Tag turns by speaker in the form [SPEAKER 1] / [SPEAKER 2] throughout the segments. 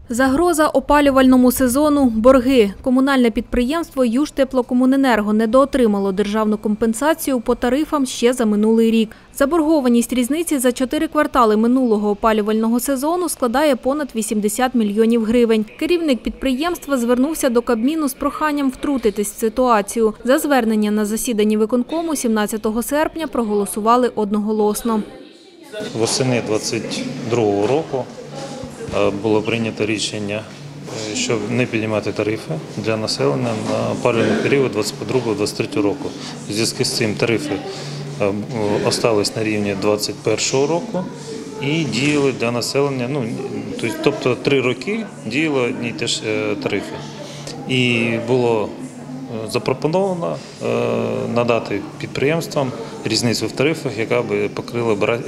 [SPEAKER 1] Загроза опалювальному сезону – борги. Комунальне підприємство «Южтеплокомуненерго» недоотримало державну компенсацію по тарифам ще за минулий рік. Заборгованість різниці за 4 квартали минулого опалювального сезону складає понад 80 мільйонів гривень. Керівник підприємства звернувся до Кабміну з проханням втрутитись в ситуацію. За звернення на засіданні виконкому 17 серпня проголосували одноголосно.
[SPEAKER 2] Восени 2022 року було прийнято рішення, щоб не піднімати тарифи для населення на опалювальний період 2022-2023 року. У зв'язку з цим тарифи залишились на рівні 2021 року і діяли для населення, тобто 3 роки діяли одні й ті ж тарифи. І було запропоновано надати підприємствам різницю в тарифах, яка б покрила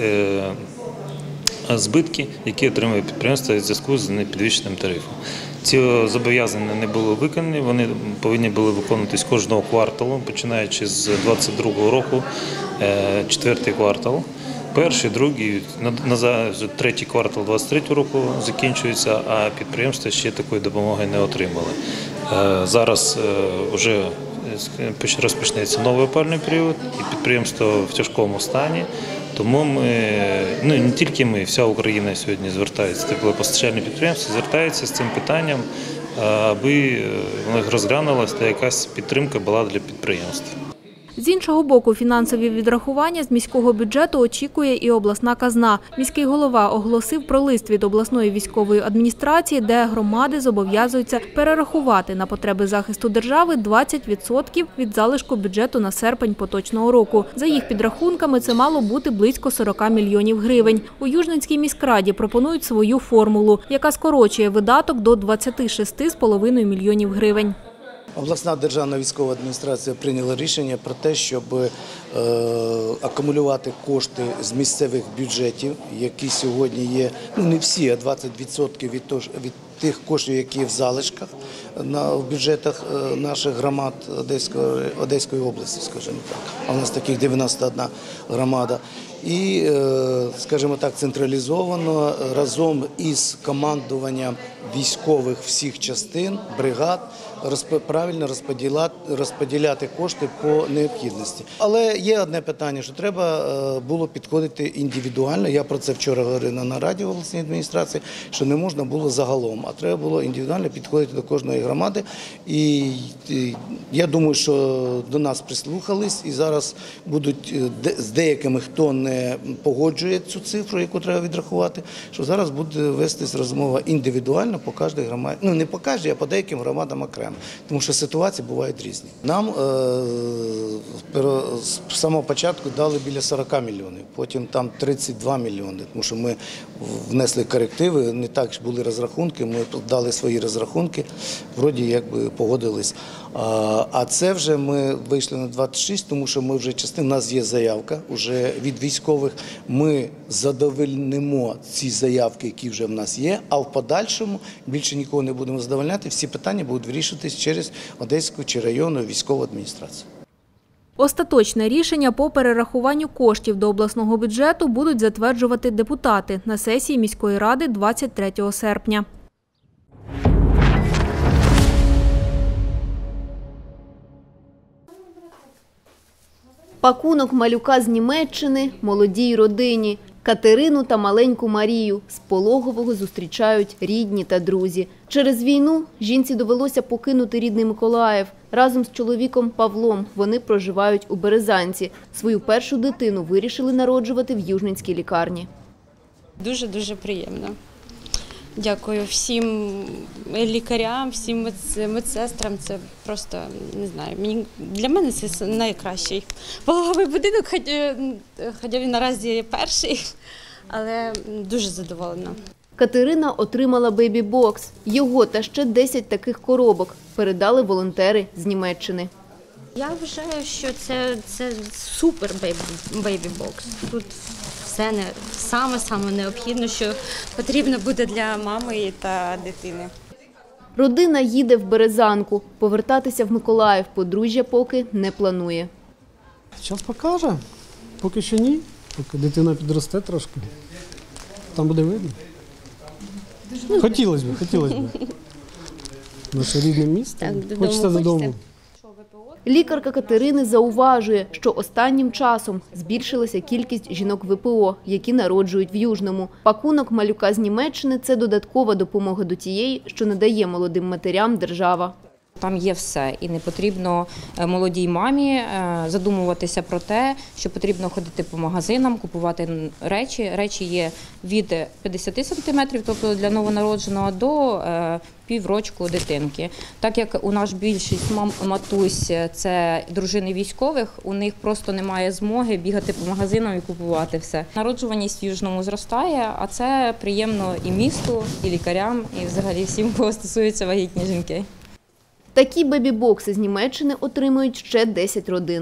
[SPEAKER 2] збитки, які отримує підприємство у зв'язку з непідвищеним тарифом. Ці зобов'язання не були виконані, вони повинні були виконуватись кожного кварталу, починаючи з 2022 року, 4-й квартал. Перший, другий, третій квартал 2023 року закінчується, а підприємства ще такої допомоги не отримали. Зараз вже розпочнеться новий опалювальний період, і підприємство в тяжкому стані. Тому не тільки ми, вся Україна сьогодні звертається, теплопостачальні підприємства звертаються з цим питанням, аби розглянулася та якась підтримка була для підприємств.
[SPEAKER 1] З іншого боку, фінансові відрахування з міського бюджету очікує і обласна казна. Міський голова оголосив про лист від обласної військової адміністрації, де громади зобов'язуються перерахувати на потреби захисту держави 20% від залишку бюджету на серпень поточного року. За їх підрахунками, це мало бути близько 40 мільйонів гривень. У Южненській міськраді пропонують свою формулу, яка скорочує видаток до 26,5 мільйонів гривень.
[SPEAKER 3] Обласна державна військова адміністрація прийняла рішення про те, щоб акумулювати кошти з місцевих бюджетів, які сьогодні є, не всі, а 20% від тих коштів, які є в залишках в бюджетах наших громад Одеської області, скажімо так. А у нас таких 91 громада. І, скажімо так, централізовано разом із командуванням військових всіх частин, бригад, правильно розподіляти кошти по необхідності. Але є одне питання, що треба було підходити індивідуально. Я про це вчора говорив на нараді в обласній адміністрації, що не можна було загалом, а треба було індивідуально підходити до кожної громади. І я думаю, що до нас прислухались і зараз будуть з деякими, хто не погоджує цю цифру, яку треба відрахувати, що зараз буде вестись розмова індивідуально по кожній громаді. Не по кожній, а по деяким громадам окремо. Тому що ситуації бувають різні. Нам з самого початку дали біля 40 мільйонів, потім там 32 мільйони, тому що ми внесли корективи, не так були розрахунки, ми дали свої розрахунки, вроді якби погодились. А це вже ми вийшли на 26, тому що ми вже у нас є заявка вже від військових, ми задовольнимо ці заявки, які вже в нас є, а в подальшому більше нікого не будемо задовольняти, всі питання будуть вирішуватись через Одеську чи районну військову адміністрацію.
[SPEAKER 1] Остаточне рішення по перерахуванню коштів до обласного бюджету будуть затверджувати депутати на сесії міської ради 23 серпня.
[SPEAKER 4] Пакунок малюка з Німеччини молодій родині. Катерину та маленьку Марію з пологового зустрічають рідні та друзі. Через війну жінці довелося покинути рідний Миколаїв. Разом з чоловіком Павлом вони проживають у Березанці. Свою першу дитину вирішили народжувати в Южненській лікарні.
[SPEAKER 5] Дуже приємно. Дякую всім лікарям, всім медсестрам. Це просто, не знаю, для мене це найкращий пологовий будинок, хоча він наразі перший, але дуже задоволена.
[SPEAKER 4] Катерина отримала бейбі-бокс. Його та ще 10 таких коробок передали волонтери з Німеччини.
[SPEAKER 5] Я вважаю, що це супер бейбі-бокс. Тут все саме необхідне, що потрібно буде для мами та дитини.
[SPEAKER 4] Родина їде в Березанку. Повертатися в Миколаїв подружжя поки не планує.
[SPEAKER 6] Час покаже. Поки що ні. Поки дитина підросте трошки. Там буде видно. Хотілося б. Наше рідне місто.
[SPEAKER 5] Так, додому
[SPEAKER 6] Хочеться додому.
[SPEAKER 5] хочеться?
[SPEAKER 4] Лікарка Катерини зауважує, що останнім часом збільшилася кількість жінок ВПО, які народжують в Южному. Пакунок малюка з Німеччини – це додаткова допомога до тієї, що надає молодим матерям держава.
[SPEAKER 7] Там є все, і не потрібно молодій мамі задумуватися про те, що потрібно ходити по магазинам, купувати речі. Речі є від 50 сантиметрів, тобто для новонародженого, до піврочку дитинки. Так як у нас більшість матусь – це дружини військових, у них просто немає змоги бігати по магазинам і купувати все. Народжуваність в Южному зростає, а це приємно і місту, і лікарям, і взагалі всім, кого стосуються вагітні жінки.
[SPEAKER 4] Такі бебі-бокси з Німеччини отримують ще 10 родин.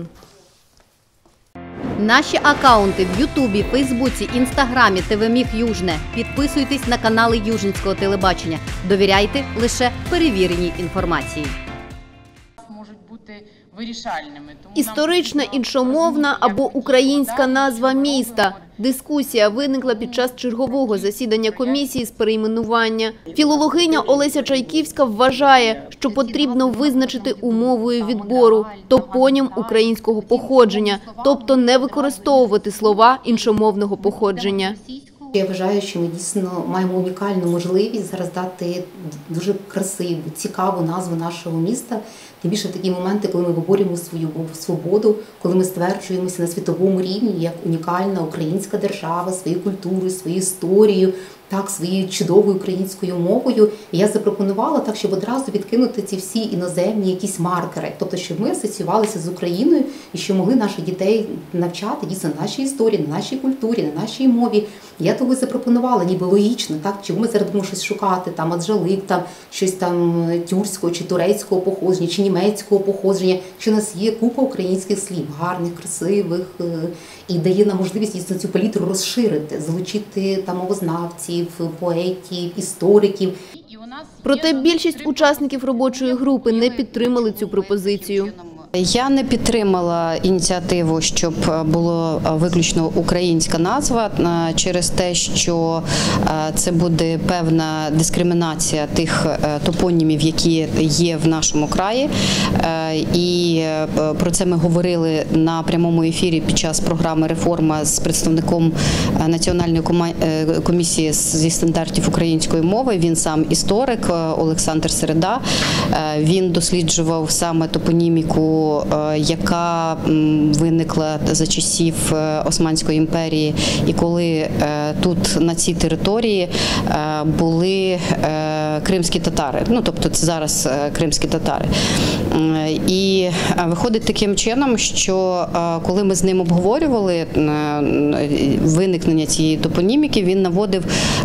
[SPEAKER 8] Наші акаунти в Ютубі, Фейсбуці, Інстаграмі, ТВ-Міг Южне. Підписуйтесь на канали Южницького телебачення. Довіряйте лише перевіреній інформації.
[SPEAKER 9] Можуть бути вирішальними.
[SPEAKER 4] Історична, іншомовна або українська назва міста. Дискусія виникла під час чергового засідання комісії з перейменування. Філологиня Олеся Чайківська вважає, що потрібно визначити умовою відбору топонім українського походження, тобто не використовувати слова іншомовного походження.
[SPEAKER 10] Я вважаю, що ми дійсно маємо унікальну можливість зараз дати дуже красиву, цікаву назву нашого міста. Тим більше такі моменти, коли ми виборюємо свою свободу, коли ми стверджуємося на світовому рівні як унікальна українська держава, своєю культурою, своєю історією, так, своєю чудовою українською мовою. І я запропонувала так, щоб одразу відкинути ці всі іноземні якісь маркери. Тобто, щоб ми асоціювалися з Україною і що могли наших дітей навчати дійсно на нашій історії, на нашій культурі, на нашій мові. Я того і запропонувала, ніби логічно, так, чому ми зараз будемо щось шукати, там, аджалик, там, щось там тюркського чи турецького походження, чи німецького походження, що у нас є купа українських слів, гарних, красивих, і дає нам можливість дійсно цю палітру розширити, залучити там мовознавців, поетів, істориків.
[SPEAKER 4] Проте більшість учасників робочої групи не підтримали цю пропозицію.
[SPEAKER 11] Я не підтримала ініціативу, щоб була виключно українська назва через те, що це буде певна дискримінація тих топонімів, які є в нашому краї. І про це ми говорили на прямому ефірі під час програми «Реформа» з представником Національної комісії зі стандартів української мови. Він сам історик Олександр Середа. Він досліджував саме топоніміку, яка виникла за часів Османської імперії, і коли тут на цій території були кримські татари, ну тобто це зараз кримські татари. І виходить таким чином, що коли ми з ним обговорювали виникнення цієї топоніміки, він наводив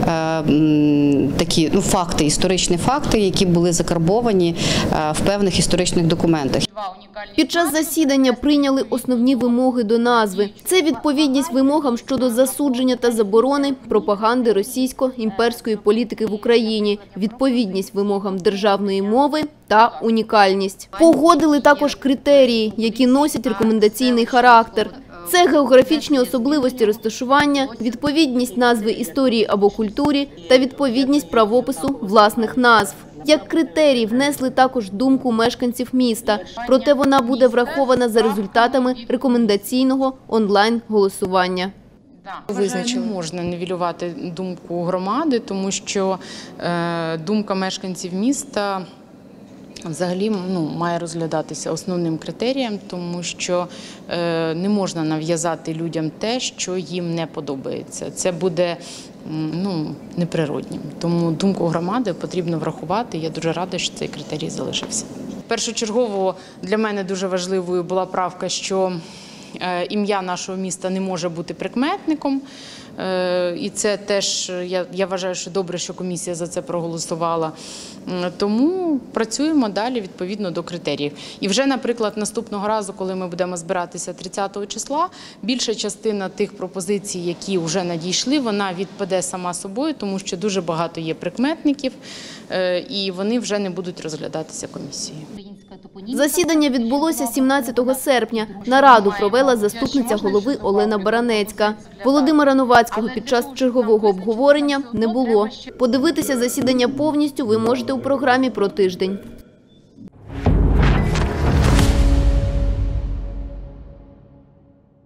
[SPEAKER 11] такі факти, історичні факти, які були закарбовані в певних історичних документах.
[SPEAKER 4] Під час засідання прийняли основні вимоги до назви. Це відповідність вимогам щодо засудження та заборони пропаганди російсько-імперської політики в Україні, відповідність вимогам державної мови та унікальність. Погодили також критерії, які носять рекомендаційний характер. Це географічні особливості розташування, відповідність назви історії або культурі та відповідність правопису власних назв. Як критерій внесли також думку мешканців міста, проте вона буде врахована за результатами рекомендаційного онлайн-голосування.
[SPEAKER 9] Не можна нівелювати думку громади, тому що думка мешканців міста взагалі має розглядатися основним критерієм, тому що не можна нав'язати людям те, що їм не подобається. Це буде неприроднім. Тому думку громади потрібно врахувати. Я дуже рада, що цей критерій залишився. Першочергово для мене дуже важливою була правка, що ім'я нашого міста не може бути прикметником. І це теж, я вважаю, що добре, що комісія за це проголосувала. Тому працюємо далі відповідно до критеріїв. І вже, наприклад, наступного разу, коли ми будемо збиратися 30 числа, більша частина тих пропозицій, які вже надійшли, вона відпаде сама собою, тому що дуже багато є прикметників, і вони вже не будуть розглядатися комісією.
[SPEAKER 4] Засідання відбулося 17 серпня. Нараду провели провела заступниця голови Олена Баранецька. Володимира Новацького під час чергового обговорення не було. Подивитися засідання повністю ви можете у програмі «Про тиждень».